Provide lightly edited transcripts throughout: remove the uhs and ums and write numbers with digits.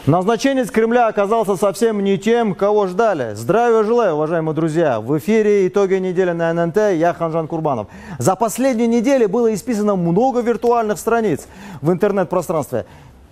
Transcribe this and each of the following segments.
Назначенец Кремля оказался совсем не тем, кого ждали. Здравия желаю, уважаемые друзья. В эфире «Итоги недели» на ННТ. Я Ханжан Курбанов. За последнюю неделю было исписано много виртуальных страниц в интернет-пространстве,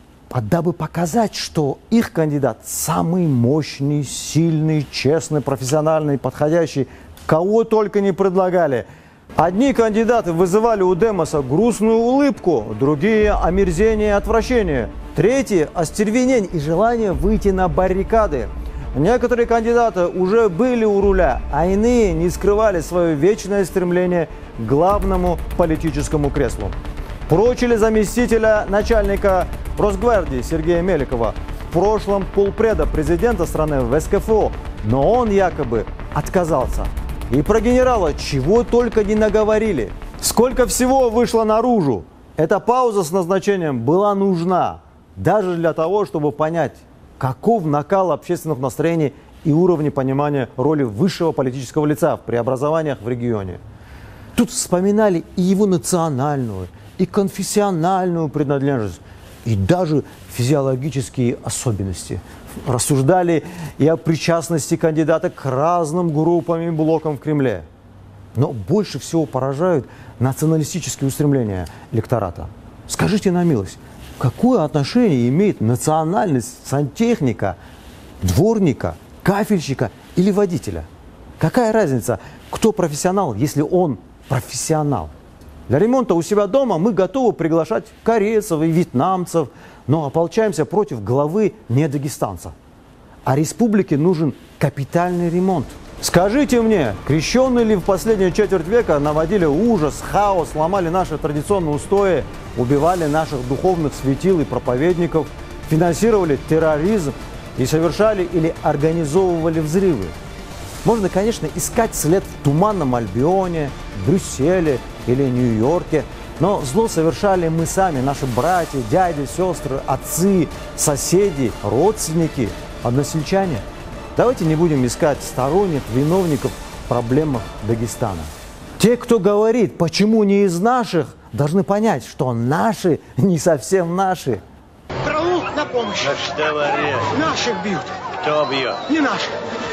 дабы показать, что их кандидат самый мощный, сильный, честный, профессиональный, подходящий. Кого только не предлагали. Одни кандидаты вызывали у Демоса грустную улыбку, другие – омерзение и отвращение, третьи – остервенение и желание выйти на баррикады. Некоторые кандидаты уже были у руля, а иные не скрывали свое вечное стремление к главному политическому креслу. Прочили заместителя начальника Росгвардии Сергея Меликова, в прошлом полпреда президента страны в СКФО, но он якобы отказался. И про генерала чего только не наговорили. Сколько всего вышло наружу. Эта пауза с назначением была нужна. Даже для того, чтобы понять, каков накал общественных настроений и уровня понимания роли высшего политического лица в преобразованиях в регионе. Тут вспоминали и его национальную, и конфессиональную принадлежность, и даже физиологические особенности. Рассуждали и о причастности кандидата к разным группам и блокам в Кремле. Но больше всего поражают националистические устремления электората. Скажите на милость, какое отношение имеет национальность сантехника, дворника, кафельщика или водителя? Какая разница, кто профессионал, если он профессионал? Для ремонта у себя дома мы готовы приглашать корейцев и вьетнамцев, но ополчаемся против главы не дагестанца. А республике нужен капитальный ремонт. Скажите мне, крещенные ли в последнюю четверть века наводили ужас, хаос, ломали наши традиционные устои, убивали наших духовных светил и проповедников, финансировали терроризм и совершали или организовывали взрывы? Можно, конечно, искать след в Туманном Альбионе, Брюсселе или Нью-Йорке, но зло совершали мы сами, наши братья, дяди, сестры, отцы, соседи, родственники, односельчане. Давайте не будем искать сторонних виновников в проблемах Дагестана. Те, кто говорит, почему не из наших, должны понять, что наши не совсем наши. Траву на помощь. Ну что варишь? Наших бьют. Кто бьет? Не наших.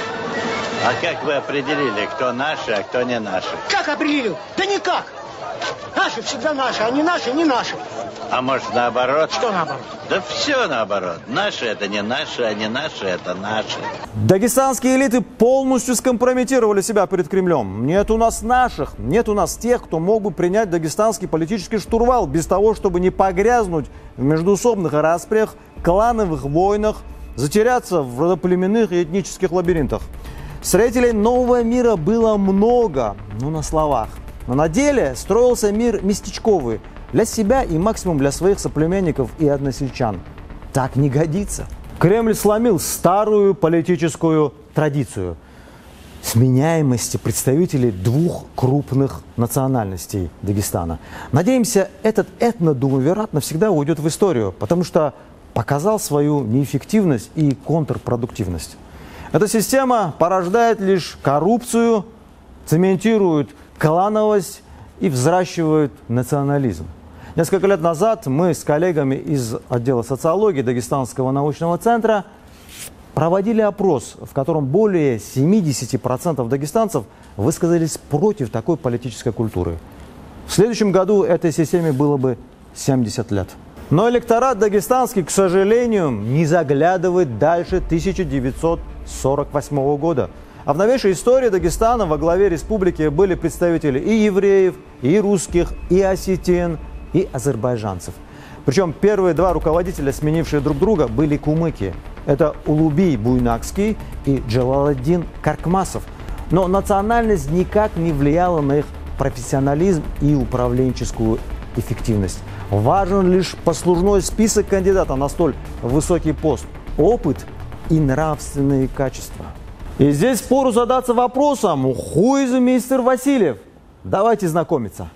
А как вы определили, кто наши, а кто не наши? Как определил? Да никак. Наши всегда наши, а не наши, не наши. А может наоборот? Что наоборот? Да все наоборот. Наши это не наши, а не наши это наши. Дагестанские элиты полностью скомпрометировали себя перед Кремлем. Нет у нас наших, нет у нас тех, кто мог бы принять дагестанский политический штурвал без того, чтобы не погрязнуть в междоусобных распрях, клановых войнах, затеряться в родоплеменных и этнических лабиринтах. Строителей нового мира было много, но на словах. Но на деле строился мир местечковый, для себя и максимум для своих соплеменников и односельчан. Так не годится. Кремль сломил старую политическую традицию сменяемости представителей двух крупных национальностей Дагестана. Надеемся, этот этнодумвират навсегда уйдет в историю, потому что показал свою неэффективность и контрпродуктивность. Эта система порождает лишь коррупцию, цементирует клановость и взращивает национализм. Несколько лет назад мы с коллегами из отдела социологии Дагестанского научного центра проводили опрос, в котором более 70% дагестанцев высказались против такой политической культуры. В следующем году этой системе было бы 70 лет. Но электорат дагестанский, к сожалению, не заглядывает дальше 1948 года. А в новейшей истории Дагестана во главе республики были представители и евреев, и русских, и осетин, и азербайджанцев. Причем первые два руководителя, сменившие друг друга, были кумыки. Это Улубий Буйнакский и Джалаладдин Каркмасов. Но национальность никак не влияла на их профессионализм и управленческую эффективность. Важен лишь послужной список кандидата на столь высокий пост, опыт и нравственные качества. И здесь впору задаться вопросом, who is мистер Васильев? Давайте знакомиться.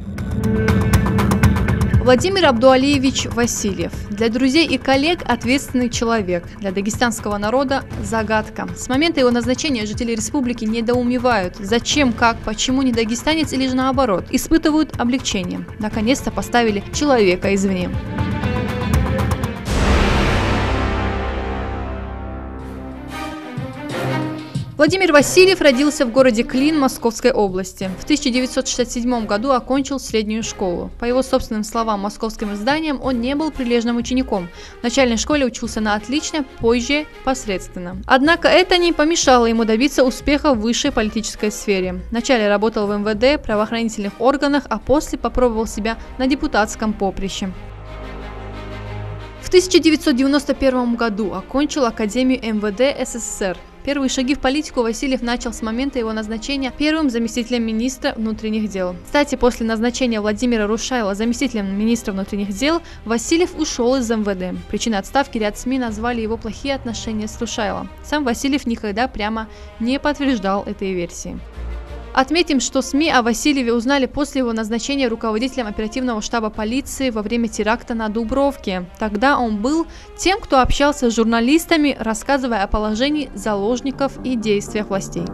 Владимир Абдуалиевич Васильев. Для друзей и коллег ответственный человек. Для дагестанского народа загадка. С момента его назначения жители республики недоумевают. Зачем, как, почему не дагестанец или же наоборот. Испытывают облегчение. Наконец-то поставили человека извне. Владимир Васильев родился в городе Клин Московской области. В 1967 году окончил среднюю школу. По его собственным словам московским изданиям, он не был прилежным учеником. В начальной школе учился на отлично, позже посредственно. Однако это не помешало ему добиться успеха в высшей политической сфере. Вначале работал в МВД, правоохранительных органах, а после попробовал себя на депутатском поприще. В 1991 году окончил Академию МВД СССР. Первые шаги в политику Васильев начал с момента его назначения первым заместителем министра внутренних дел. Кстати, после назначения Владимира Рушайла заместителем министра внутренних дел, Васильев ушел из МВД. Причиной отставки ряд СМИ назвали его плохие отношения с Рушайлом. Сам Васильев никогда прямо не подтверждал этой версии. Отметим, что СМИ о Васильеве узнали после его назначения руководителем оперативного штаба полиции во время теракта на Дубровке. Тогда он был тем, кто общался с журналистами, рассказывая о положении заложников и действиях властей.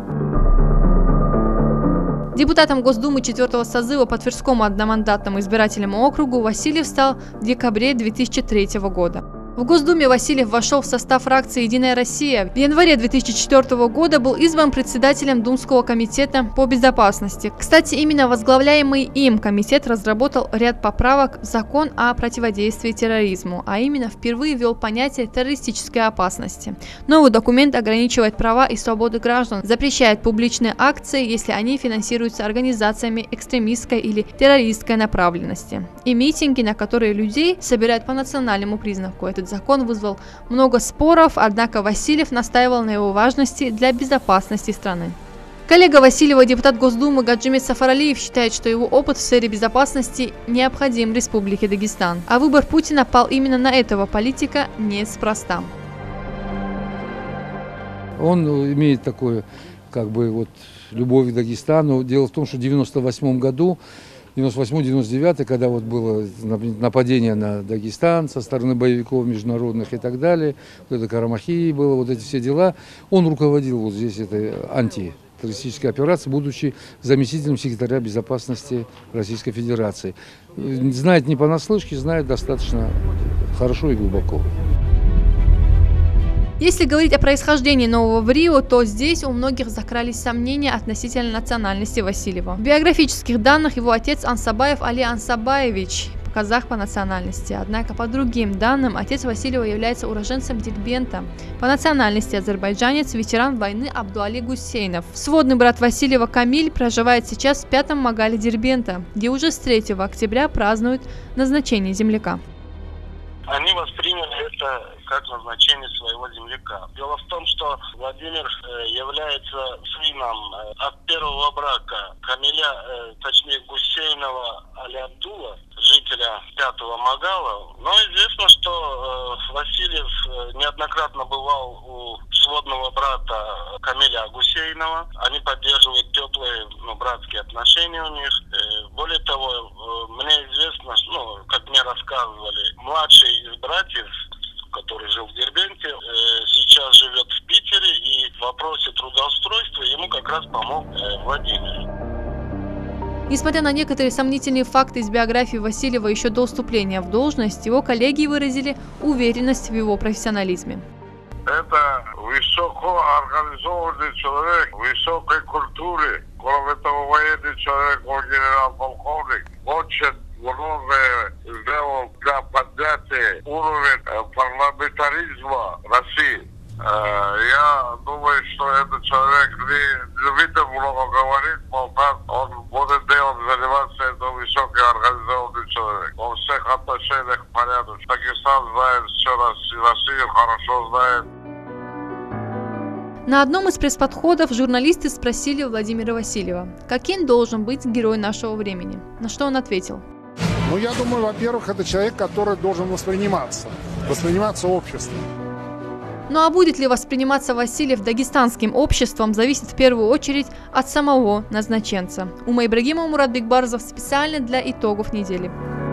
Депутатом Госдумы 4-го созыва по Тверскому одномандатному избирательному округу Васильев стал в декабре 2003 года. В Госдуме Васильев вошел в состав фракции «Единая Россия». В январе 2004 года был избран председателем Думского комитета по безопасности. Кстати, именно возглавляемый им комитет разработал ряд поправок в закон о противодействии терроризму, а именно впервые ввел понятие террористической опасности. Новый документ ограничивает права и свободы граждан, запрещает публичные акции, если они финансируются организациями экстремистской или террористской направленности, и митинги, на которые людей собирают по национальному признаку. Этот закон вызвал много споров, однако Васильев настаивал на его важности для безопасности страны. Коллега Васильева, депутат Госдумы Гаджимет Сафаралиев, считает, что его опыт в сфере безопасности необходим Республике Дагестан, а выбор Путина пал именно на этого политика неспроста. Он имеет такое, любовь к Дагестану. Дело в том, что в 1998 году, 98-99, когда было нападение на Дагестан со стороны боевиков международных и так далее, это Карамахи было, эти все дела, он руководил здесь этой антитеррористической операцией, будучи заместителем секретаря безопасности Российской Федерации. Знает не понаслышке, знает достаточно хорошо и глубоко. Если говорить о происхождении нового в Рио, то здесь у многих закрались сомнения относительно национальности Васильева. В биографических данных его отец Ансабаев Али Ансабаевич, казах по национальности. Однако, по другим данным, отец Васильева является уроженцем Дербента. По национальности азербайджанец, ветеран войны Абдуали Гусейнов. Сводный брат Васильева Камиль проживает сейчас в 5-м Магале Дербента, где уже с 3 октября празднуют назначение земляка. Они восприняли это как назначение своего земляка. Дело в том, что Владимир является сыном от первого брака Камиля, точнее Гусейнова Али Абдула, жителя 5-го Магала. Но известно, что Васильев неоднократно бывал у сводного брата Камиля Гусейнова. Они поддерживают теплые братские отношения у них. Более того, мне известно, как мне рассказывали, младший из братьев, который жил в Дербенте, сейчас живет в Питере, и в вопросе трудоустройства ему как раз помог Владимир. Несмотря на некоторые сомнительные факты из биографии Васильева еще до вступления в должность, его коллеги выразили уверенность в его профессионализме. Это высокоорганизованный человек, высокой культуры. Кроме того, военный человек, он генерал-полковник. Очень многое сделал для поднятия уровня парламентаризма России. Я думаю, что этот человек не видно много говорит, он будет заниматься, это высокоорганизованный человек. Он всех отношениях порядок. Дагестан знает все, Россию хорошо знает. На одном из пресс-подходов журналисты спросили Владимира Васильева, каким должен быть герой нашего времени, на что он ответил. Я думаю, во-первых, это человек, который должен восприниматься обществом. Ну а будет ли восприниматься Васильев дагестанским обществом, зависит в первую очередь от самого назначенца. Ума Ибрагимова, Мурат Бекбарзов, специально для итогов недели.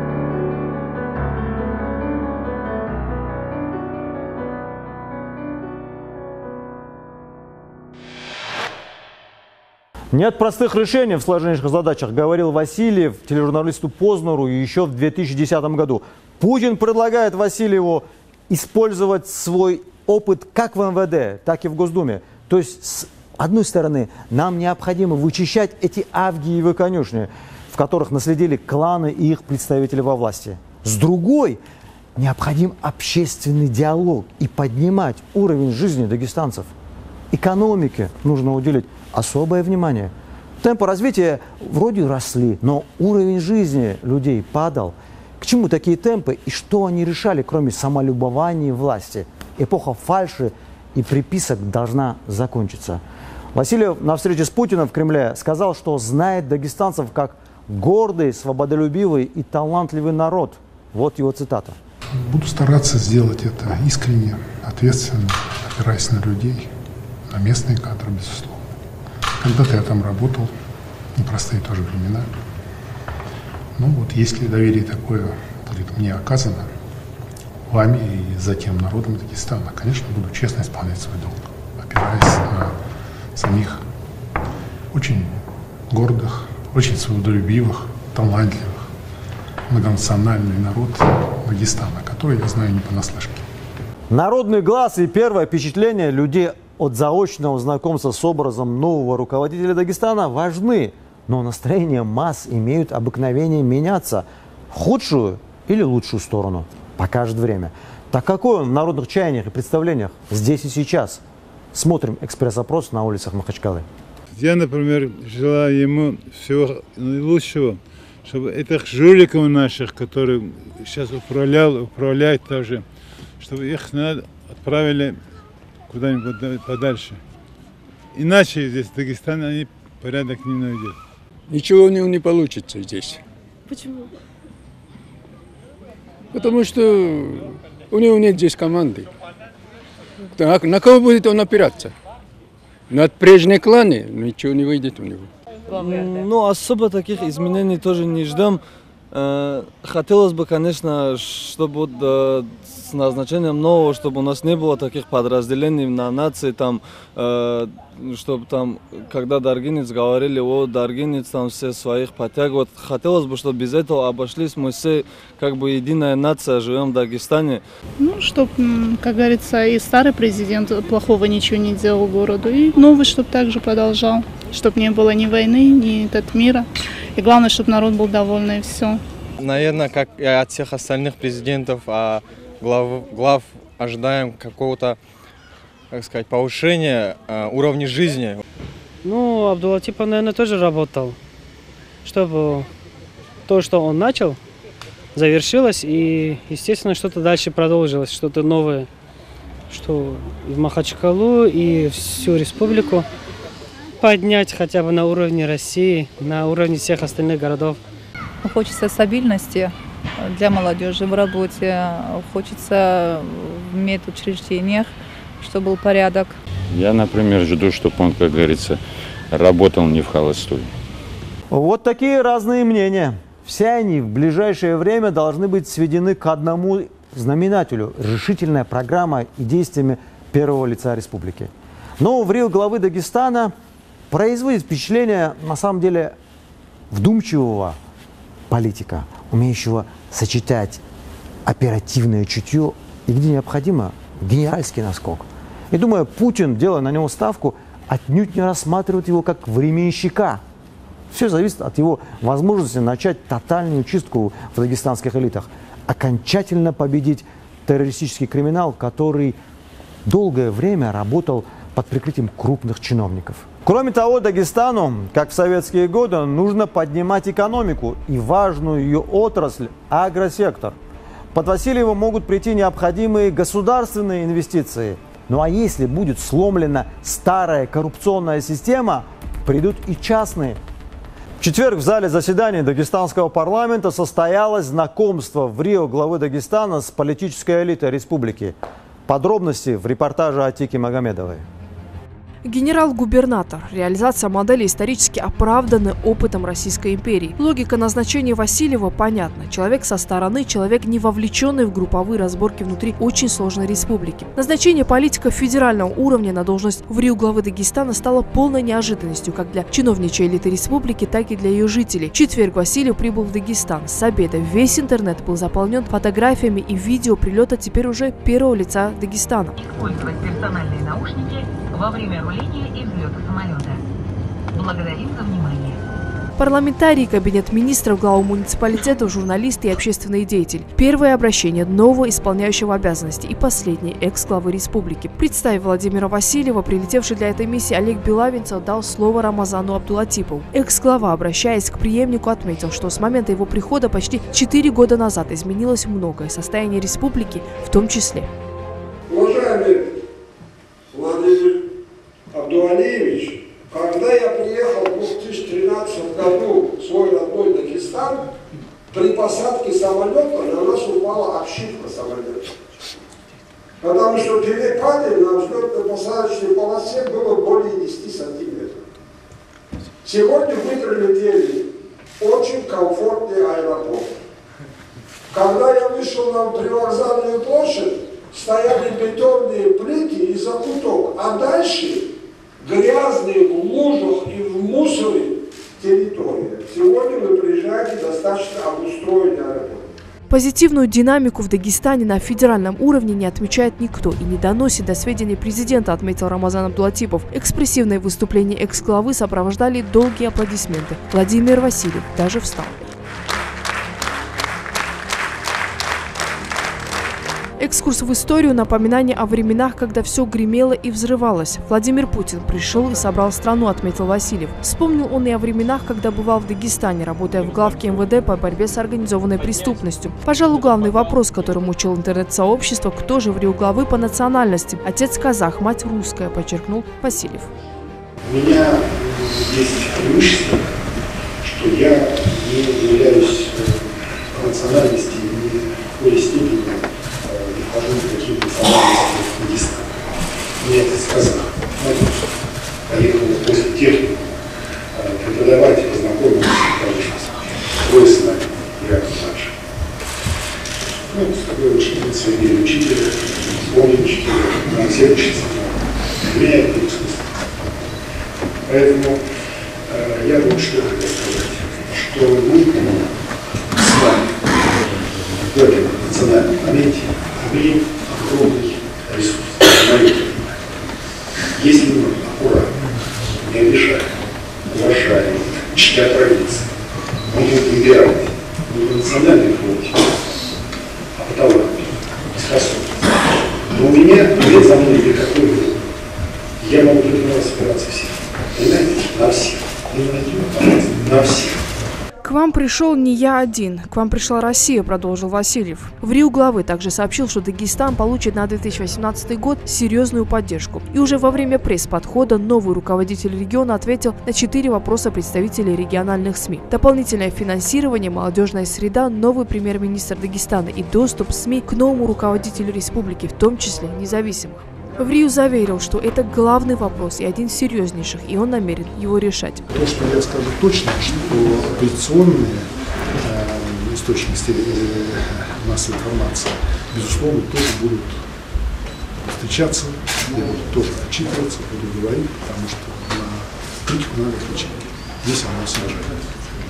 Нет простых решений в сложнейших задачах, говорил Васильев тележурналисту Познеру еще в 2010 году. Путин предлагает Васильеву использовать свой опыт как в МВД, так и в Госдуме. То есть с одной стороны, нам необходимо вычищать эти авгиевы конюшни, в которых наследили кланы и их представители во власти. С другой, необходим общественный диалог и поднимать уровень жизни дагестанцев. Экономике нужно уделить особое внимание. Темпы развития вроде росли, но уровень жизни людей падал. К чему такие темпы и что они решали, кроме самолюбования власти? Эпоха фальши и приписок должна закончиться. Васильев на встрече с Путиным в Кремле сказал, что знает дагестанцев как гордый, свободолюбивый и талантливый народ. Вот его цитата. Буду стараться сделать это искренне, ответственно, опираясь на людей, на местные кадры, безусловно. Когда-то я там работал, непростые тоже времена. Ну вот, если доверие такое будет мне оказано, вами и затем народом Дагестана, конечно, буду честно исполнять свой долг, опираясь на самих очень гордых, очень свободолюбивых, талантливых, многонациональный народ Дагестана, который я знаю не понаслышке. Народный глаз и первое впечатление людей от заочного знакомства с образом нового руководителя Дагестана важны, но настроения масс имеют обыкновение меняться в худшую или лучшую сторону. Покажет время. Так какой он в народных чаяниях и представлениях здесь и сейчас? Смотрим экспресс-опрос на улицах Махачкалы. Я, например, желаю ему всего наилучшего, чтобы этих жуликов наших, которые сейчас управляют тоже, чтобы их отправили куда-нибудь подальше. Иначе здесь, в Дагестане, они порядок не найдут. Ничего у него не получится здесь. Почему? Потому что у него нет здесь команды. Так, на кого будет он опираться? На прежние кланы ничего не выйдет у него. Ну, особо таких изменений тоже не ждем. Хотелось бы, конечно, чтобы вот, с назначением нового, чтобы у нас не было таких подразделений на нации, там, чтобы там, когда даргинец говорили, о, даргинец, там все своих подтягивают. Хотелось бы, чтобы без этого обошлись, мы все как бы единая нация, живем в Дагестане. Ну, чтобы, как говорится, и старый президент плохого ничего не делал городу, и новый, чтобы также продолжал, чтобы не было ни войны, ни мира. И главное, чтобы народ был доволен, и все. Наверное, как и от всех остальных президентов, глав ожидаем какого-то, как сказать, повышения уровня жизни. Ну, Абдулатип, наверное, тоже работал, чтобы то, что он начал, завершилось, и, естественно, что-то дальше продолжилось, что-то новое, что и в Махачкалу, и всю республику поднять хотя бы на уровне России, на уровне всех остальных городов. Хочется стабильности для молодежи в работе, хочется в медучреждениях, чтобы был порядок. Я, например, жду, чтобы он, как говорится, работал не в холостую. Вот такие разные мнения. Все они в ближайшее время должны быть сведены к одному знаменателю – решительная программа и действиями первого лица республики. Но в рио главы Дагестана производит впечатление, на самом деле, вдумчивого политика, умеющего сочетать оперативное чутье и, где необходимо, генеральский наскок. И думаю, Путин, делая на него ставку, отнюдь не рассматривает его как временщика. Все зависит от его возможности начать тотальную чистку в дагестанских элитах, окончательно победить террористический криминал, который долгое время работал под прикрытием крупных чиновников. Кроме того, Дагестану, как в советские годы, нужно поднимать экономику и важную ее отрасль – агросектор. Под Васильева могут прийти необходимые государственные инвестиции. Ну а если будет сломлена старая коррупционная система, придут и частные. В четверг в зале заседаний Дагестанского парламента состоялось знакомство в рио главы Дагестана с политической элитой республики. Подробности в репортаже Атики Магомедовой. Генерал-губернатор. Реализация модели исторически оправданы опытом Российской империи. Логика назначения Васильева понятна. Человек со стороны, человек, не вовлеченный в групповые разборки внутри очень сложной республики. Назначение политика федерального уровня на должность в рио главы Дагестана стало полной неожиданностью как для чиновничьей элиты республики, так и для ее жителей. В четверг Васильев прибыл в Дагестан. С обеда весь интернет был заполнен фотографиями и видео прилета теперь уже первого лица Дагестана. Использовать персональные наушники во время руления и взлета самолета. Благодарим за внимание. Парламентарии, кабинет министров, главу муниципалитетов, журналисты и общественные деятели. Первое обращение нового исполняющего обязанности и последний экс-главы республики. Представив Владимира Васильева, прилетевший для этой миссии Олег Белавинцев дал слово Рамазану Абдулатипову. Экс-глава, обращаясь к преемнику, отметил, что с момента его прихода почти 4 года назад изменилось многое, состояние республики в том числе. Уважаемый Владимир Абдуалиевич, когда я приехал в 2013 году в свой родной Дагестан, при посадке самолета на нас упала обшивка самолета. Потому что перепады на взлетно-посадочной полосе было более 10 сантиметров. Сегодня мы прилетели очень комфортный аэропорт. Когда я вышел на привокзальную площадь, стояли бетонные плиты и закуток, а дальше грязные в лужах и в мусоре территория. Сегодня вы приезжаете в достаточно обустроенный аэропорт. Позитивную динамику в Дагестане на федеральном уровне не отмечает никто и не доносит до сведения президента, отметил Рамазан Абдулатипов. Экспрессивное выступление экс-главы сопровождали долгие аплодисменты. Владимир Васильев даже встал. Экскурс в историю, напоминание о временах, когда все гремело и взрывалось. Владимир Путин пришел и собрал страну, отметил Васильев. Вспомнил он и о временах, когда бывал в Дагестане, работая в главке МВД по борьбе с организованной преступностью. Пожалуй, главный вопрос, который мучил интернет-сообщество, кто же в Рио главы по национальности. Отец казах, мать русская, подчеркнул Васильев. У меня есть преимущество, что я не являюсь по национальности ни в какой степени какие национальности в Дагестане. Мне это сказано. Поехал после техники преподавать, познакомился, трое с нами, Яков младший. Ну, с такой учительницей, или учитель, помнички, все учатся. Для меня это не смысл. Поэтому я думаю, что хотел сказать, что мы с вами в этом национальном моменте имеем огромный ресурс. Если мы аккуратно, не обижаем, уважаем, чтя традиции, будем выбирать не по национальной квоте, а по таланту, способности. Но у меня нет за мной никакой выбора. Я могу только на вас опираться всех. Понимаете? На всех. Не на один, а на всех. К вам пришел не я один, к вам пришла Россия, продолжил Васильев. В Рио главы также сообщил, что Дагестан получит на 2018 год серьезную поддержку. И уже во время пресс-подхода новый руководитель региона ответил на 4 вопроса представителей региональных СМИ. Дополнительное финансирование, молодежная среда, новый премьер-министр Дагестана и доступ СМИ к новому руководителю республики, в том числе независимых. В Рио заверил, что это главный вопрос и один из серьезнейших, и он намерен его решать. То, что я скажу точно, что оппозиционные источники массовой информации, безусловно, тоже будут встречаться, я буду тоже отчитываться, буду говорить, потому что на критику надо отвечать, если она снижает.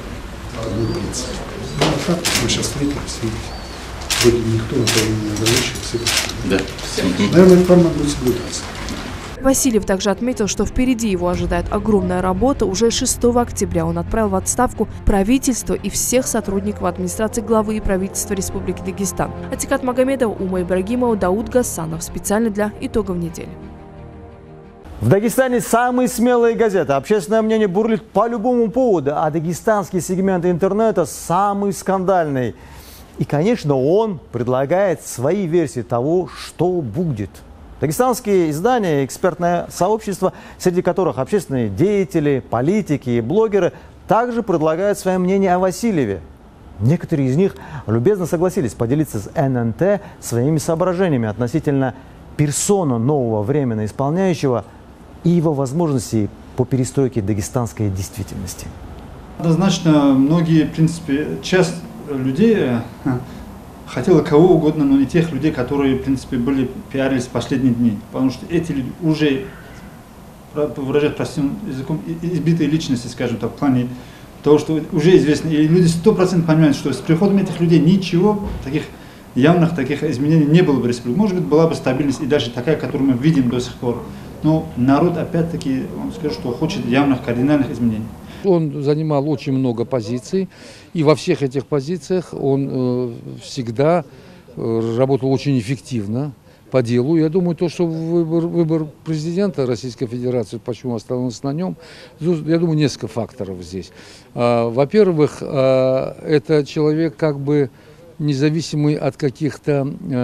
Ну, а так, мы сейчас встретились, видите. Вроде никто на того не ограничивается. Да. Наверное, это формат будет соблюдаться. Васильев также отметил, что впереди его ожидает огромная работа. Уже 6 октября он отправил в отставку правительство и всех сотрудников администрации главы и правительства Республики Дагестан. Атикат Магомедов, Ума Ибрагимова, Дауд Гасанов. Специально для итогов недели. В Дагестане самые смелые газеты. Общественное мнение бурлит по любому поводу, а дагестанский сегмент интернета самый скандальный. И, конечно, он предлагает свои версии того, что будет. Дагестанские издания и экспертное сообщество, среди которых общественные деятели, политики и блогеры, также предлагают свое мнение о Васильеве. Некоторые из них любезно согласились поделиться с ННТ своими соображениями относительно персоны нового временно исполняющего и его возможностей по перестройке дагестанской действительности. Однозначно, многие, в принципе, часть людей хотела кого угодно, но не тех людей, которые, в принципе, были пиарились в последние дни. Потому что эти люди уже, выражать простым языком, избитые личности, скажем так, в плане того, что уже известно. И люди 100% понимают, что с приходом этих людей ничего, таких явных таких изменений не было бы в республике. Может быть, была бы стабильность и даже такая, которую мы видим до сих пор. Но народ опять-таки, он скажет, что хочет явных кардинальных изменений. Он занимал очень много позиций, и во всех этих позициях он всегда работал очень эффективно по делу. Я думаю, то, что выбор президента Российской Федерации, почему остановился на нем, я думаю, несколько факторов здесь. Во-первых, это человек как бы независимый от каких-то,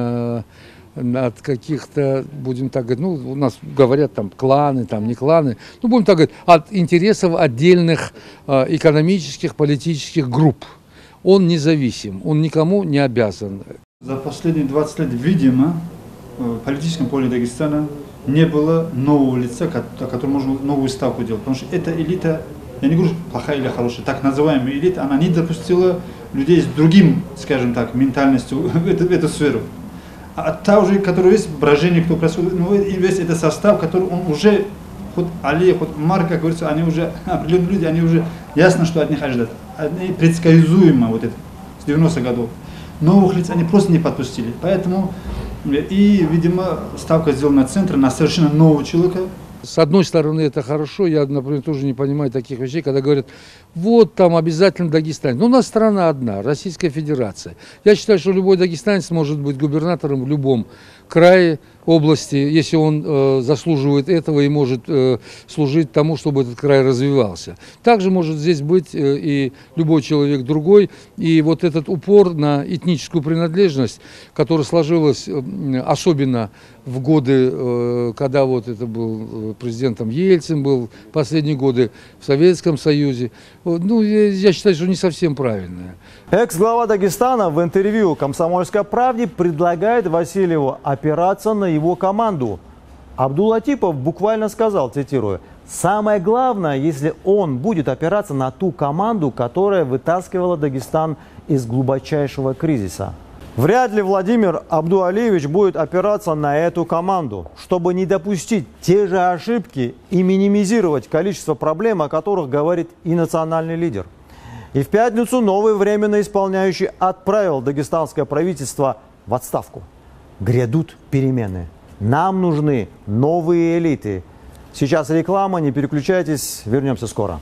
будем так говорить, ну, у нас говорят там кланы, там не кланы, ну, будем так говорить, от интересов отдельных экономических, политических групп. Он независим, он никому не обязан. За последние 20 лет, видимо, в политическом поле Дагестана не было нового лица, о котором можно новую ставку делать. Потому что эта элита, я не говорю, плохая или хорошая, так называемая элита, она не допустила людей с другим, скажем так, ментальностью в эту сферу. А та уже, которая есть брожение, кто происходит, ну, весь этот состав, который он уже, хоть Али, хоть Марк, как говорится, они уже, определенные люди, они уже ясно, что от них ожидают. Они предсказуемо, вот это, с 90-х годов. Новых лиц они просто не подпустили. Поэтому, и, видимо, ставка сделана на центр, на совершенно нового человека. С одной стороны, это хорошо, я, например, тоже не понимаю таких вещей, когда говорят, вот там обязательно дагестанец. Но у нас страна одна, Российская Федерация. Я считаю, что любой дагестанец может быть губернатором в любом крае, области, если он заслуживает этого и может служить тому, чтобы этот край развивался. Также может здесь быть и любой человек другой. И вот этот упор на этническую принадлежность, которая сложилась особенно в годы, когда вот это был президентом Ельцин, был последние годы в Советском Союзе, ну, я считаю, что не совсем правильное. Экс-глава Дагестана в интервью «Комсомольской правде» предлагает Васильеву опираться на его команду. Абдул-Латипов буквально сказал, цитирую, «Самое главное, если он будет опираться на ту команду, которая вытаскивала Дагестан из глубочайшего кризиса». Вряд ли Владимир Абдуалиевич будет опираться на эту команду, чтобы не допустить те же ошибки и минимизировать количество проблем, о которых говорит и национальный лидер. И в пятницу новый временно исполняющий отправил дагестанское правительство в отставку. Грядут перемены. Нам нужны новые элиты. Сейчас реклама, не переключайтесь, вернемся скоро.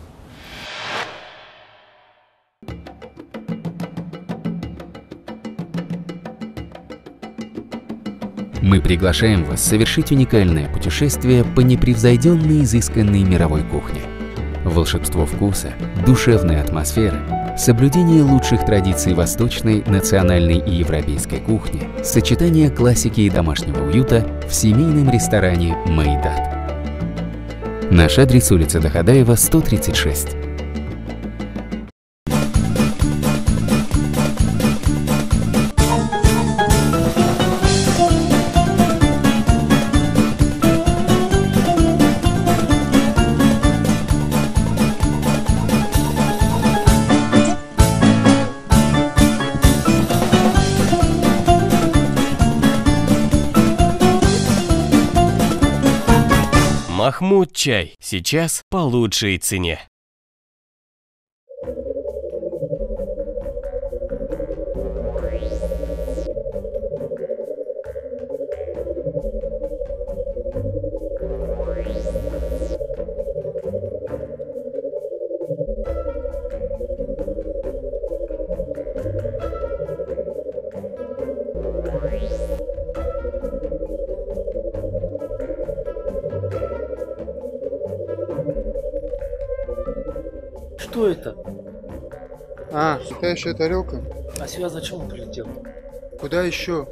Мы приглашаем вас совершить уникальное путешествие по непревзойденной изысканной мировой кухне. Волшебство вкуса, душевная атмосфера, соблюдение лучших традиций восточной, национальной и европейской кухни, сочетание классики и домашнего уюта в семейном ресторане «Майдат». Наш адрес: улица Дахадаева, 136. Махмуд чай. Сейчас по лучшей цене. Что это? А, сухая тарелка. А сюда зачем он прилетел? Куда еще?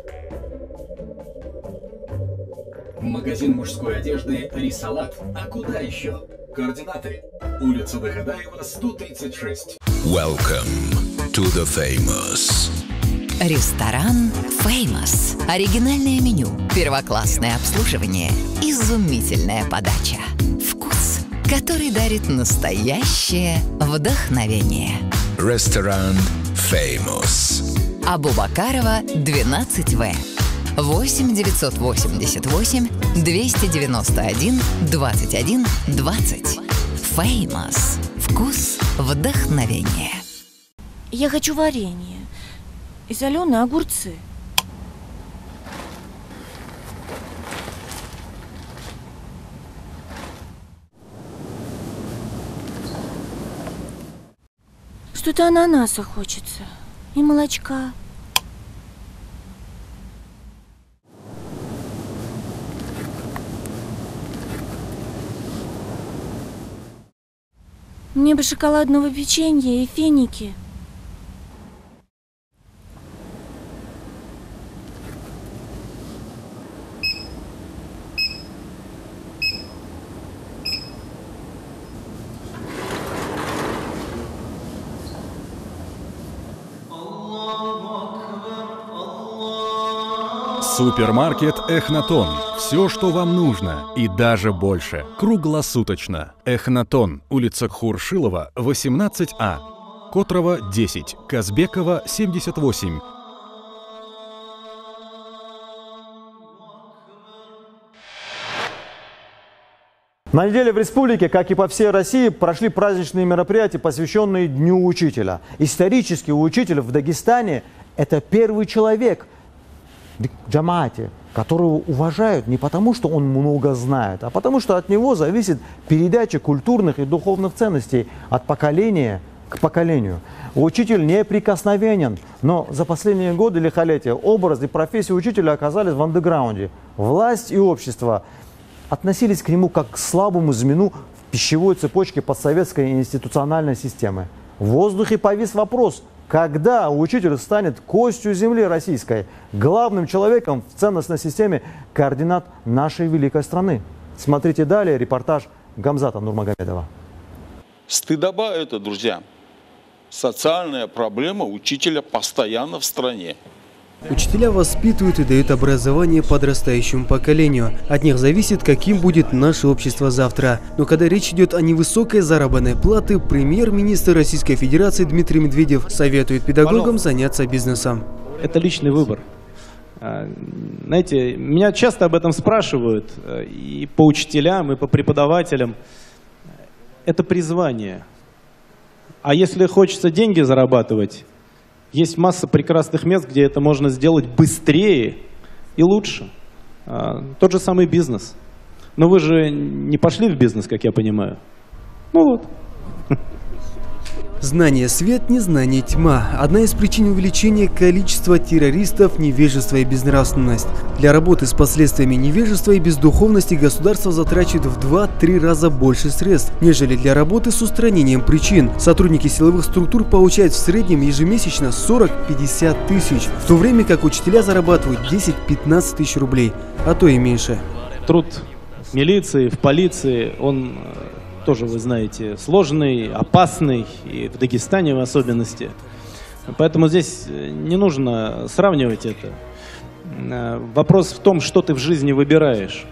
Магазин мужской одежды «Рисалат». А куда еще? Координаты. Улица Дахадаева, 136. Welcome to the Famous. Ресторан Famous. Оригинальное меню, первоклассное обслуживание, изумительная подача. Вкус, который дарит настоящее вдохновение. Ресторан Famous. Абубакарова, 12В. 8 988 291 21 20. Famous. Вкус вдохновения. Я хочу варенье и соленые огурцы. Что-то ананаса хочется. И молочка. Мне бы шоколадного печенья и финики. Супермаркет «Эхнатон». Все, что вам нужно, и даже больше. Круглосуточно. «Эхнатон», улица Хуршилова, 18А. Котрова, 10. Казбекова, 78. На неделе в республике, как и по всей России, прошли праздничные мероприятия, посвященные Дню учителя. Исторически учитель в Дагестане – это первый человек в джамаате, которого уважают не потому, что он много знает, а потому, что от него зависит передача культурных и духовных ценностей от поколения к поколению. Учитель неприкосновенен, но за последние годы лихолетия образ и профессия учителя оказались в андеграунде. Власть и общество относились к нему как к слабому звену в пищевой цепочке постсоветской институциональной системы. В воздухе повис вопрос, когда учитель станет костью земли российской, главным человеком в ценностной системе координат нашей великой страны. Смотрите далее репортаж Гамзата Нурмагомедова. Стыдоба это, друзья, социальная проблема учителя постоянно в стране. Учителя воспитывают и дают образование подрастающему поколению. От них зависит, каким будет наше общество завтра. Но когда речь идет о невысокой заработной плате, премьер-министр Российской Федерации Дмитрий Медведев советует педагогам заняться бизнесом. Это личный выбор. Знаете, меня часто об этом спрашивают и по учителям, и по преподавателям. Это призвание. А если хочется деньги зарабатывать, есть масса прекрасных мест, где это можно сделать быстрее и лучше. Тот же самый бизнес. Но вы же не пошли в бизнес, как я понимаю. Ну вот. Знание – свет, незнание – тьма. Одна из причин увеличения количества террористов – невежество и безнравственность. Для работы с последствиями невежества и бездуховности государство затрачивает в 2-3 раза больше средств, нежели для работы с устранением причин. Сотрудники силовых структур получают в среднем ежемесячно 40-50 тысяч, в то время как учителя зарабатывают 10-15 тысяч рублей, а то и меньше. Труд в милиции, в полиции, он тоже, вы знаете, сложный, опасный, и в Дагестане в особенности. Поэтому здесь не нужно сравнивать это. Вопрос в том, что ты в жизни выбираешь.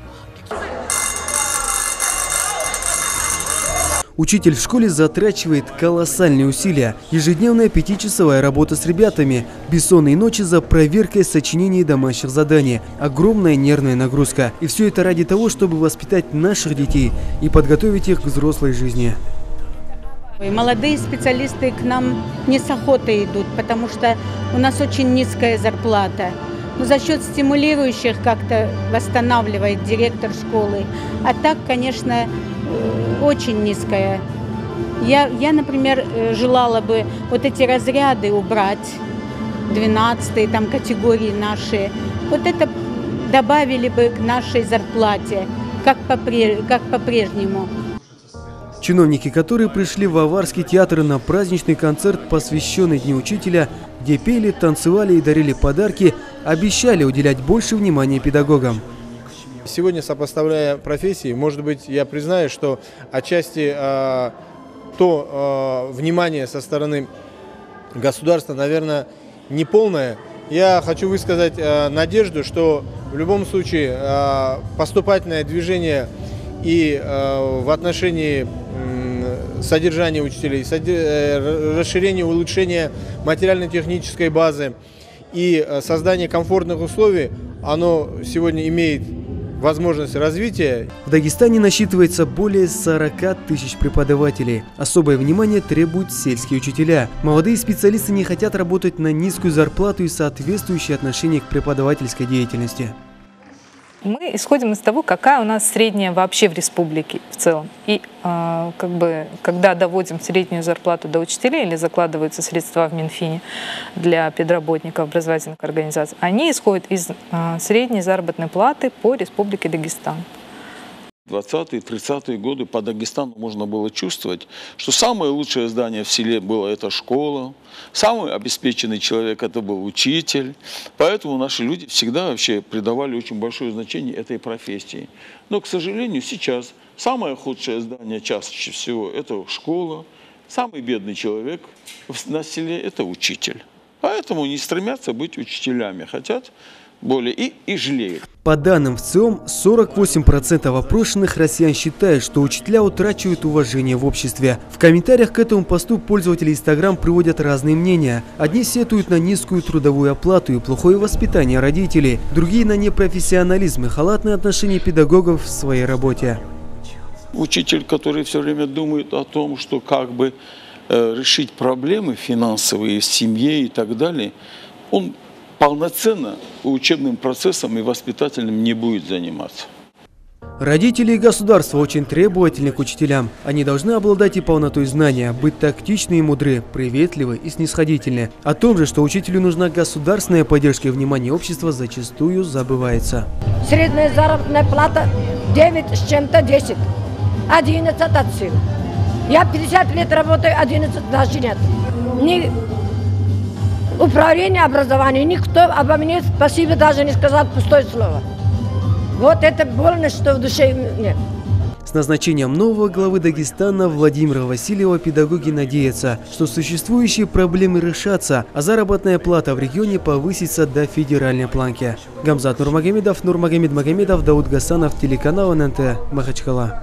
Учитель в школе затрачивает колоссальные усилия. Ежедневная 5-часовая работа с ребятами, бессонные ночи за проверкой сочинений и домашних заданий, огромная нервная нагрузка. И все это ради того, чтобы воспитать наших детей и подготовить их к взрослой жизни. Молодые специалисты к нам не с охотой идут, потому что у нас очень низкая зарплата. Но за счет стимулирующих как-то восстанавливает директор школы. А так, конечно, очень низкая. Я, например, желала бы вот эти разряды убрать, 12-е там категории наши. Вот это добавили бы к нашей зарплате, как по-прежнему. Чиновники, которые пришли в Аварский театр на праздничный концерт, посвященный Дню учителя, где пели, танцевали и дарили подарки, обещали уделять больше внимания педагогам. Сегодня, сопоставляя профессии, может быть, я признаю, что отчасти то внимание со стороны государства, наверное, неполное. Я хочу высказать надежду, что в любом случае поступательное движение и в отношении содержания учителей, расширения, улучшения материально-технической базы и создания комфортных условий, оно сегодня имеет возможность развития. В Дагестане насчитывается более 40 тысяч преподавателей. Особое внимание требуют сельские учителя. Молодые специалисты не хотят работать на низкую зарплату и соответствующее отношение к преподавательской деятельности. Мы исходим из того, какая у нас средняя вообще в республике в целом. И когда доводим среднюю зарплату до учителей или закладываются средства в Минфине для педработников образовательных организаций, они исходят из средней заработной платы по республике Дагестан. В 20-е, 30-е годы по Дагестану можно было чувствовать, что самое лучшее здание в селе было это школа, самый обеспеченный человек это был учитель. Поэтому наши люди всегда вообще придавали очень большое значение этой профессии. Но, к сожалению, сейчас самое худшее здание чаще всего это школа, самый бедный человек на селе это учитель. Поэтому не стремятся быть учителями, хотят более и жалеют. По данным ВЦИОМ, 48% опрошенных россиян считают, что учителя утрачивают уважение в обществе. В комментариях к этому посту пользователи Instagram приводят разные мнения. Одни сетуют на низкую трудовую оплату и плохое воспитание родителей, другие на непрофессионализм и халатное отношение педагогов в своей работе. Учитель, который все время думает о том, что как бы решить проблемы финансовые в семье и так далее, он полноценно учебным процессом и воспитательным не будет заниматься. Родители и государство очень требовательны к учителям. Они должны обладать и полнотой знания, быть тактичны и мудры, приветливы и снисходительны. О том же, что учителю нужна государственная поддержка и внимание общества, зачастую забывается. Средняя заработная плата 9 с чем-то 10, 11 от сил. Я 50 лет работаю, 11 даже нет. Управление образования, никто обо мне спасибо даже не сказал пустое слово. Вот это больно, что в душе нет. С назначением нового главы Дагестана Владимира Васильева педагоги надеются, что существующие проблемы решатся, а заработная плата в регионе повысится до федеральной планки. Гамзат Нурмагомедов, Нурмагомед Магомедов, Дауд Гасанов, телеканал ННТ, Махачкала.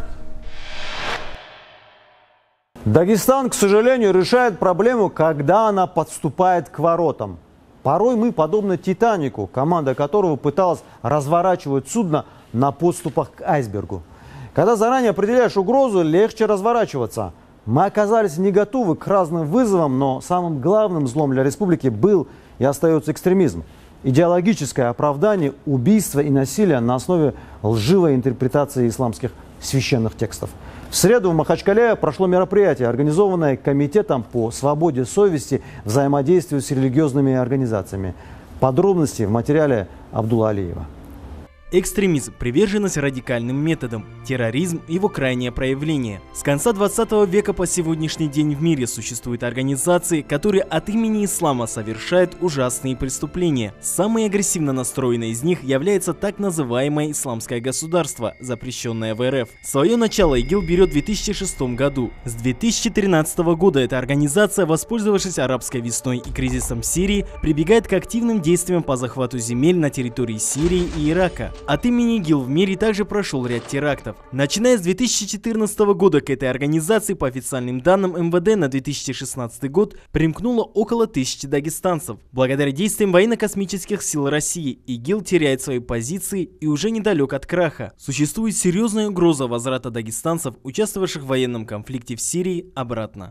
Дагестан, к сожалению, решает проблему, когда она подступает к воротам. Порой мы, подобно «Титанику», команда которого пыталась разворачивать судно на подступах к айсбергу. Когда заранее определяешь угрозу, легче разворачиваться. Мы оказались не готовы к разным вызовам, но самым главным злом для республики был и остается экстремизм. Идеологическое оправдание убийства и насилия на основе лживой интерпретации исламских священных текстов. В среду в Махачкале прошло мероприятие, организованное Комитетом по свободе совести, взаимодействию с религиозными организациями. Подробности в материале Абдулла Алиева. Экстремизм, приверженность радикальным методам, терроризм – его крайнее проявление. С конца 20 века по сегодняшний день в мире существуют организации, которые от имени ислама совершают ужасные преступления. Самой агрессивно настроенной из них является так называемое исламское государство, запрещенное в РФ. Свое начало ИГИЛ берет в 2006 году. С 2013 года эта организация, воспользовавшись арабской весной и кризисом в Сирии, прибегает к активным действиям по захвату земель на территории Сирии и Ирака. От имени ИГИЛ в мире также прошел ряд терактов. Начиная с 2014 года к этой организации, по официальным данным МВД, на 2016 год примкнуло около 1000 дагестанцев. Благодаря действиям военно-космических сил России ИГИЛ теряет свои позиции и уже недалек от краха. Существует серьезная угроза возврата дагестанцев, участвовавших в военном конфликте в Сирии, обратно.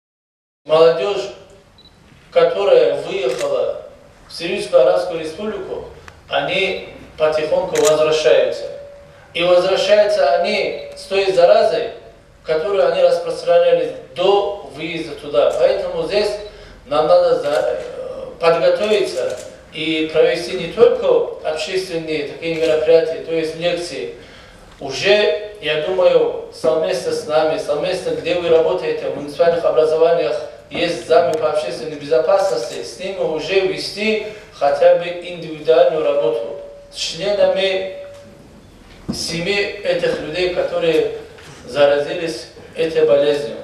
Молодежь, которая выехала в Сирийскую Арабскую Республику, они потихоньку возвращаются. И возвращаются они с той заразой, которую они распространяли до выезда туда. Поэтому здесь нам надо подготовиться и провести не только общественные такие мероприятия, то есть лекции. Уже, я думаю, совместно с нами, совместно, где вы работаете, в муниципальных образованиях, есть замы по общественной безопасности, с ними уже вести хотя бы индивидуальную работу с членами семьи этих людей, которые заразились этой болезнью.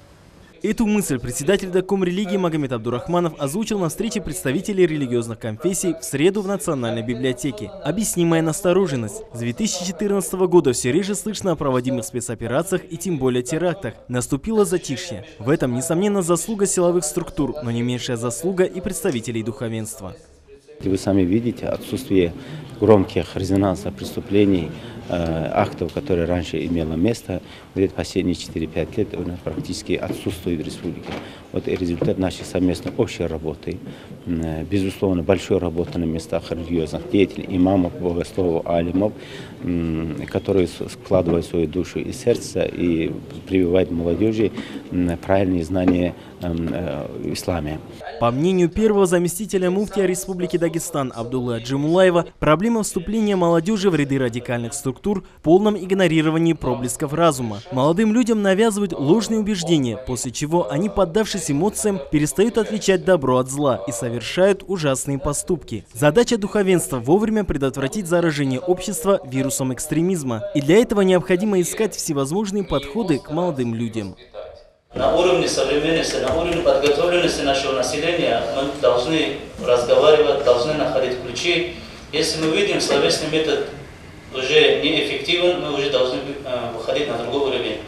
Эту мысль председатель Даком религии Магомед Абдурахманов озвучил на встрече представителей религиозных конфессий в среду в Национальной библиотеке. Объяснимая настороженность. С 2014 года все реже слышно о проводимых спецоперациях и тем более терактах. Наступило затишье. В этом, несомненно, заслуга силовых структур, но не меньшая заслуга и представителей духовенства. Вы сами видите отсутствие громких резонансных преступлений актов, которые раньше имело место, где последние 4-5 лет у нас практически отсутствует в республике. Вот и результат нашей совместной общей работы. Безусловно, большой работы на местах религиозных деятелей, имамов, богословов, алимов, которые складывают свою душу и сердце и прививают молодежи правильные знания в исламе. По мнению первого заместителя муфтия Республики Дагестан Абдуллы Аджимулаева, проблема вступления молодежи в ряды радикальных структур в полном игнорировании проблесков разума. Молодым людям навязывают ложные убеждения, после чего они, поддавшись эмоциям, перестают отличать добро от зла и совершают ужасные поступки. Задача духовенства – вовремя предотвратить заражение общества вирусом экстремизма. И для этого необходимо искать всевозможные подходы к молодым людям. На уровне современности, на уровне подготовленности нашего населения мы должны разговаривать, должны находить ключи. Если мы видим, словесный метод уже неэффективен, мы уже должны выходить на другой уровень,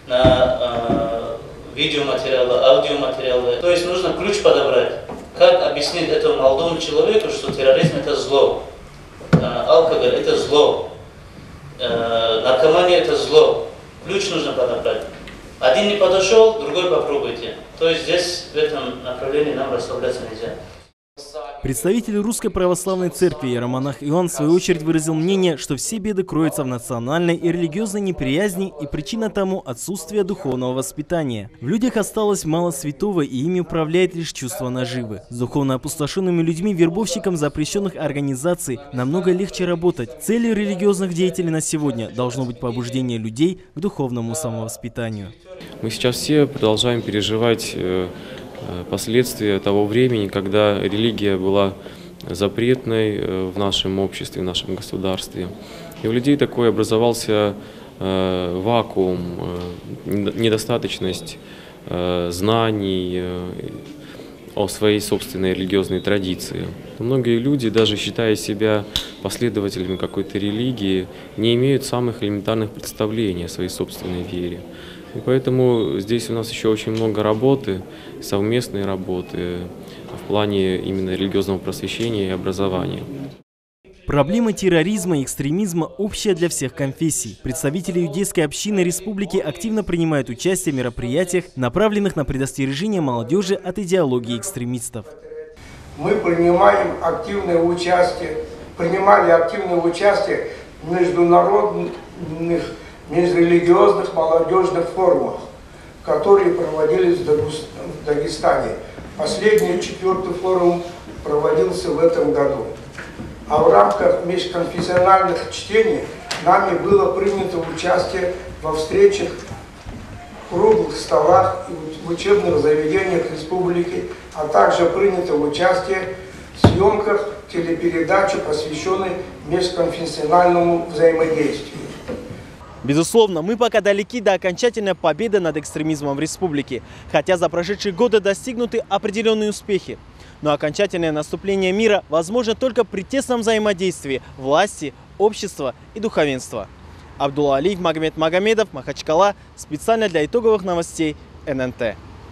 на видеоматериалы, аудиоматериалы. То есть нужно ключ подобрать. Как объяснить этому молодому человеку, что терроризм – это зло, алкоголь – это зло, наркомания – это зло. Ключ нужно подобрать. Один не подошел, другой попробуйте. То есть здесь в этом направлении нам расслабляться нельзя. Представитель Русской Православной Церкви иеромонах Иоанн в свою очередь выразил мнение, что все беды кроются в национальной и религиозной неприязни, и причина тому – отсутствие духовного воспитания. В людях осталось мало святого, и ими управляет лишь чувство наживы. С духовно опустошенными людьми, вербовщикам запрещенных организаций, намного легче работать. Целью религиозных деятелей на сегодня должно быть побуждение людей к духовному самовоспитанию. Мы сейчас все продолжаем переживать последствия того времени, когда религия была запретной в нашем обществе, в нашем государстве. И у людей такой образовался вакуум, недостаточность знаний о своей собственной религиозной традиции. Многие люди, даже считая себя последователями какой-то религии, не имеют самых элементарных представлений о своей собственной вере. И поэтому здесь у нас еще очень много работы, совместной работы в плане именно религиозного просвещения и образования. Проблема терроризма и экстремизма общая для всех конфессий. Представители иудейской общины республики активно принимают участие в мероприятиях, направленных на предостережение молодежи от идеологии экстремистов. Мы принимали активное участие в международных межрелигиозных молодежных форумах, которые проводились в Дагестане. Последний 4-й форум проводился в этом году. А в рамках межконфессиональных чтений нами было принято участие во встречах, круглых столах и в учебных заведениях республики, а также принято участие в съемках телепередачи, посвященной межконфессиональному взаимодействию. Безусловно, мы пока далеки до окончательной победы над экстремизмом в республике, хотя за прошедшие годы достигнуты определенные успехи. Но окончательное наступление мира возможно только при тесном взаимодействии власти, общества и духовенства. Абдулла Алиев, Магомед Магомедов, Махачкала. Специально для итоговых новостей ННТ.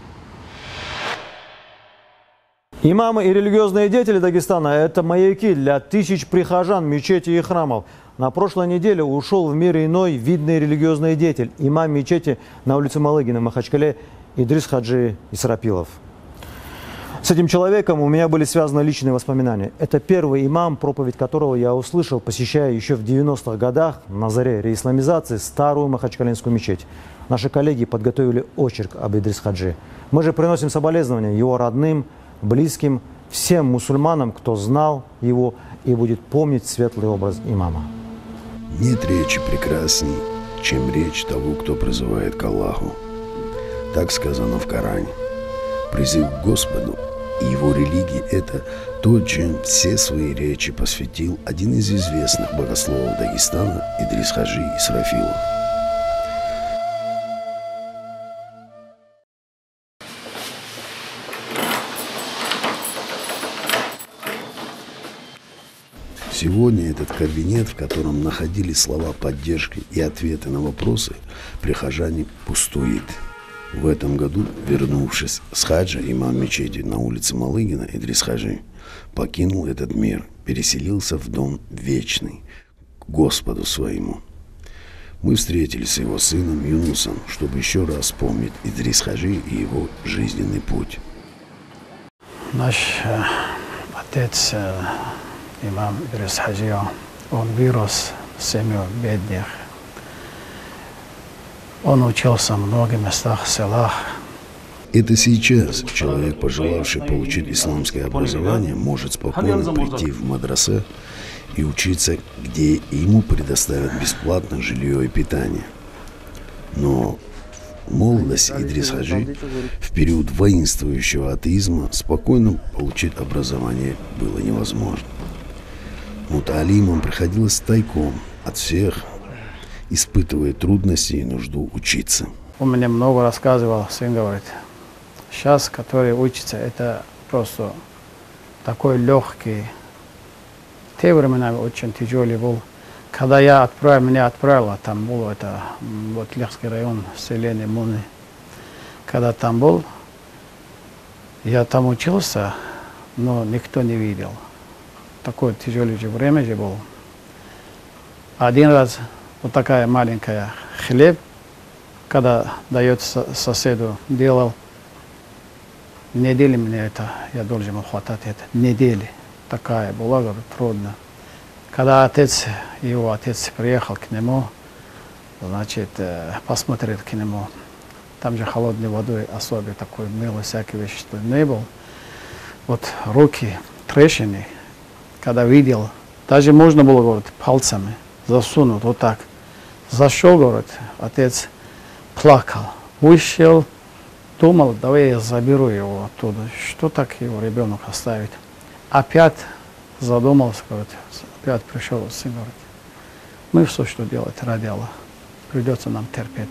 Имамы и религиозные деятели Дагестана – это маяки для тысяч прихожан мечетей и храмов. На прошлой неделе ушел в мир иной видный религиозный деятель, имам мечети на улице Малыгина в Махачкале Идрис Хаджи Исрапилов. С этим человеком у меня были связаны личные воспоминания. Это первый имам, проповедь которого я услышал, посещая еще в 90-х годах на заре реисламизации старую махачкалинскую мечеть. Наши коллеги подготовили очерк об Идрис Хаджи. Мы же приносим соболезнования его родным, близким, всем мусульманам, кто знал его и будет помнить светлый образ имама. Нет речи прекрасней, чем речь того, кто призывает к Аллаху. Так сказано в Коране. Призыв к Господу и его религии – это то, чем все свои речи посвятил один из известных богословов Дагестана Идрис Хаджи Исрапилов. Сегодня этот кабинет, в котором находились слова поддержки и ответы на вопросы, прихожане пустует. В этом году, вернувшись с хаджа, имам мечети на улице Малыгина Идрис Хаджи покинул этот мир, переселился в дом вечный, к Господу своему. Мы встретились с его сыном Юнусом, чтобы еще раз вспомнить Идрис Хаджи и его жизненный путь. Наш отец, имам Идрис Хаджи, он вырос в семью бедных. Он учился в многих местах, в селах. Это сейчас человек, пожелавший получить исламское образование, может спокойно прийти в мадраса и учиться, где ему предоставят бесплатно жилье и питание. Но в молодости Идрис Хаджи, в период воинствующего атеизма, спокойно получить образование было невозможно. Мутаалимам приходилось тайком от всех, испытывая трудности и нужду учиться. Он мне много рассказывал, сын говорит, сейчас, который учится, это просто такой легкий. В те времена очень тяжелый был. Когда меня отправила, там был это вот Лехский район, селение Муны. Когда там был, я там учился, но никто не видел. Такое тяжелое же время же было. Один раз вот такая маленькая хлеб, когда дает соседу, делал, недели мне это, я должен хватать это, недели. Такая была, говорю, трудно. Когда его отец приехал к нему, значит, посмотреть к нему, там же холодной водой особо такой мыло, всякие вещи, что не было. Вот руки трещины, когда видел, даже можно было, говорит, пальцами засунуть вот так. Зашел, говорит, отец плакал, вышел, думал, давай я заберу его оттуда. Что так его ребенок оставит? Опять задумался, говорит, опять пришел сын, говорит, мы все, что делать ради Аллаха, придется нам терпеть.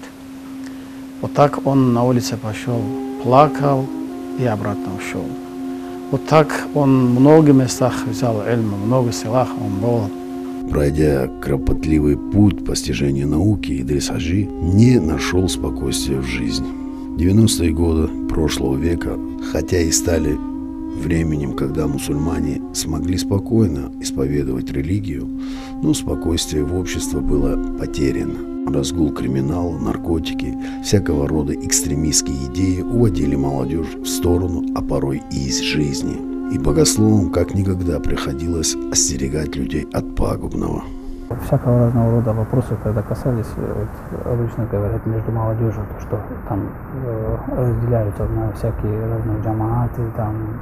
Вот так он на улице пошел, плакал и обратно ушел. Вот так он в многих местах взял ильм, в многих селах он был. Пройдя кропотливый путь постижения науки, Идрис Хаджи не нашел спокойствия в жизни. 90-е годы прошлого века, хотя и стали временем, когда мусульмане смогли спокойно исповедовать религию, но спокойствие в обществе было потеряно. Разгул криминала, наркотики, всякого рода экстремистские идеи уводили молодежь в сторону, а порой и из жизни. И богословам как никогда приходилось остерегать людей от пагубного. Всякого разного рода вопросы, когда касались, обычно говорят между молодежью, что там разделяются на всякие разные джамааты, там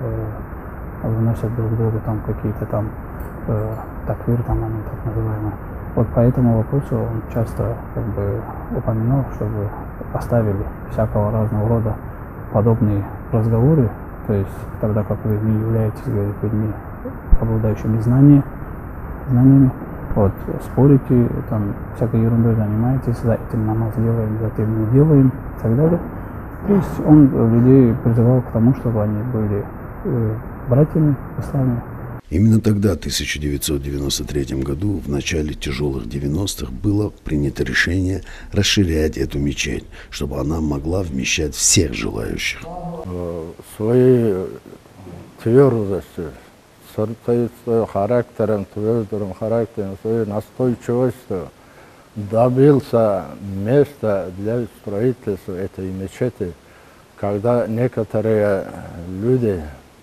вносят друг другу там какие-то там таквир, там они так называемые. Вот по этому вопросу он часто как бы упоминал, чтобы оставили всякого разного рода подобные разговоры, то есть тогда как вы не являетесь, говорит, людьми, обладающими знаниями, вот, спорите, там, всякой ерундой занимаетесь, за этим намаз делаем, за этим не делаем и так далее. То есть он людей призывал к тому, чтобы они были братьями в исламе. Именно тогда, в 1993 году, в начале тяжелых 90-х, было принято решение расширять эту мечеть, чтобы она могла вмещать всех желающих. Своей твердостью, своим характером, твердым характером, своей настойчивостью добился места для строительства этой мечети, когда некоторые люди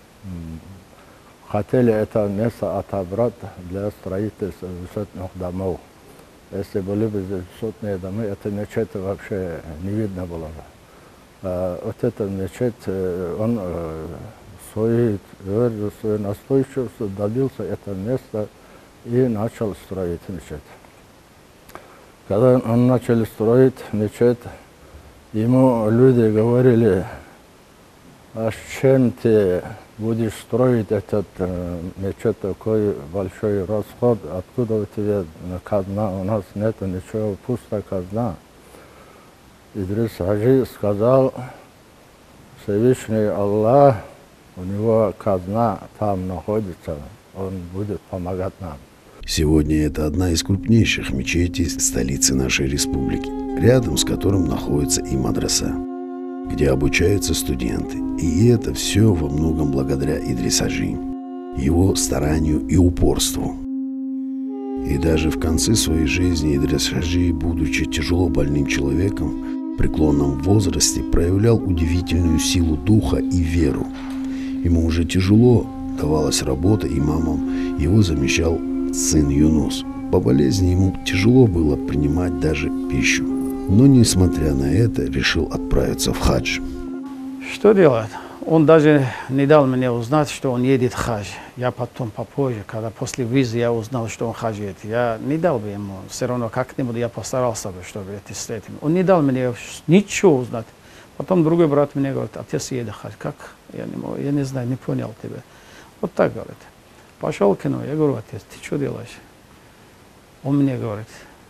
хотели это место отобрать для строительства высотных домов. Если были бы высотные дома, этой мечети вообще не видно было бы. Вот эта мечеть, он своей настойчивостью добился это место и начал строить мечеть. Когда он начал строить мечеть, ему люди говорили, а с чем ты будешь строить этот мечеть, такой большой расход, откуда у тебя казна, у нас нет ничего, пустая казна. Идрис Хаджи сказал, Всевышний Аллах, у него казна там находится, он будет помогать нам. Сегодня это одна из крупнейших мечетей столицы нашей республики, рядом с которым находится и мадраса, где обучаются студенты. И это все во многом благодаря Идрис Хаджи, его старанию и упорству. И даже в конце своей жизни Идрис Хаджи, будучи тяжело больным человеком, в преклонном возрасте проявлял удивительную силу духа и веру. Ему уже тяжело давалась работа имамом, его замещал сын Юнус. По болезни ему тяжело было принимать даже пищу. Но, несмотря на это, решил отправиться в хадж. Что делать? Он даже не дал мне узнать, что он едет в хадж. Я потом, попозже, когда после визы я узнал, что он хадж едет, я не дал бы ему. Все равно как-нибудь я постарался бы, чтобы это встретить. Он не дал мне ничего узнать. Потом другой брат мне говорит: отец едет в хадж. Как? Я не знаю, не понял тебя. Вот так говорит. Пошел к нему. Я говорю: отец, ты что делаешь? Он мне говорит: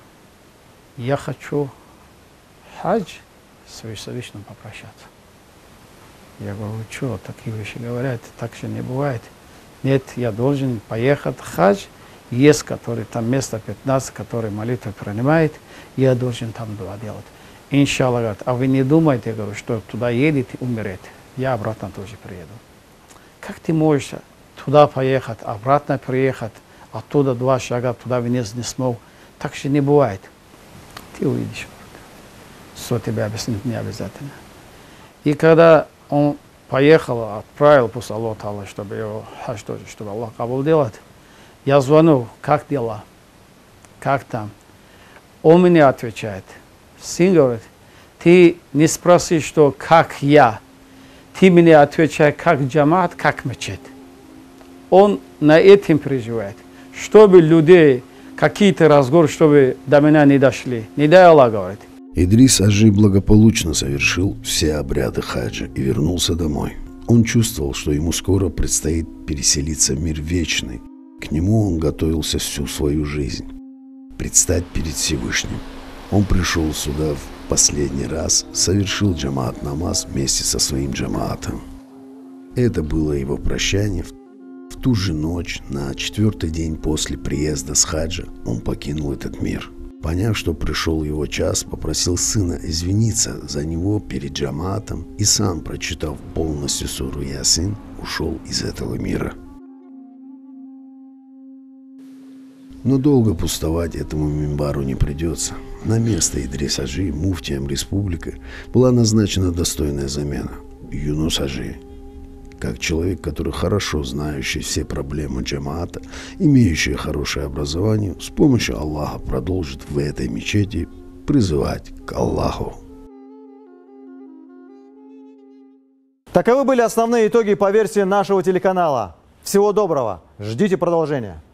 я хочу хадж с Всевышним попрощаться. Я говорю: что, такие вещи говорят, так же не бывает. Нет, я должен поехать в хадж, есть который там место 15, который молитву принимает, я должен там дua делать. Иншаллах, говорит, а вы не думаете, говорю, что туда едет и умрет, я обратно тоже приеду. Как ты можешь туда поехать, обратно приехать, оттуда 2 шага туда вниз не смог? Так же не бывает. Ты увидишь. Что тебе объяснить не обязательно. И когда он поехал, отправил после Аллаха, чтобы его хадж тоже, чтобы Аллах кабул делать, я звоню: как дела? Как там? Он мне отвечает: сын говорит, ты не спроси, что как я, ты мне отвечай, как джамаат, как мечеть. Он на этом переживает, чтобы людей, какие-то разговоры, чтобы до меня не дошли. Не дай Аллах, говорит. Идрис Хаджи благополучно совершил все обряды хаджа и вернулся домой. Он чувствовал, что ему скоро предстоит переселиться в мир вечный. К нему он готовился всю свою жизнь. Предстать перед Всевышним. Он пришел сюда в последний раз, совершил джамаат намаз вместе со своим джамаатом. Это было его прощание. В ту же ночь, на 4-й день после приезда с хаджа, он покинул этот мир. Поняв, что пришел его час, попросил сына извиниться за него перед джамаатом и сам, прочитав полностью суру Ясин, ушел из этого мира. Но долго пустовать этому мимбару не придется. На место Идриса Хаджи муфтием республики была назначена достойная замена – Юнус Хаджи. Как человек, который хорошо знающий все проблемы джамаата, имеющий хорошее образование, с помощью Аллаха продолжит в этой мечети призывать к Аллаху. Таковы были основные итоги по версии нашего телеканала. Всего доброго, ждите продолжения.